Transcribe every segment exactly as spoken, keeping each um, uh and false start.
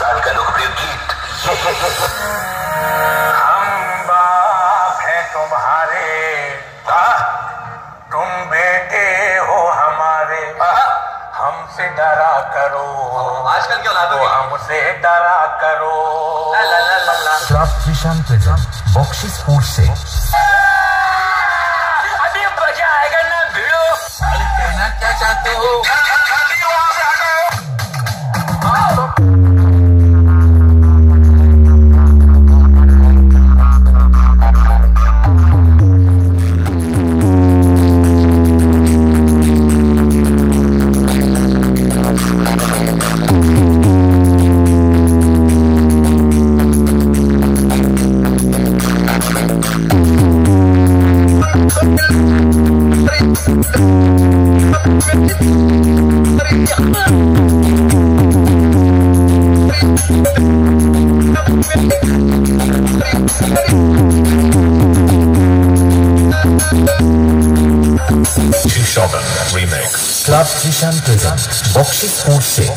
साल का लोकप्रिय गीत हम बाप हैं तुम्हारे, तुम बेटे हो हमारे, हमसे डरा करो, आजकल क्या औलाद तो हमसे डरा करो। Club Trishan present Bakhshish food से अभी मजा आएगा ना भिड़ो। अरे कहना क्या चाहते हो? Remake club Trishan present Bakhshish food से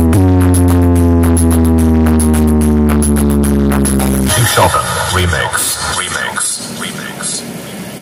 Shogun Remix.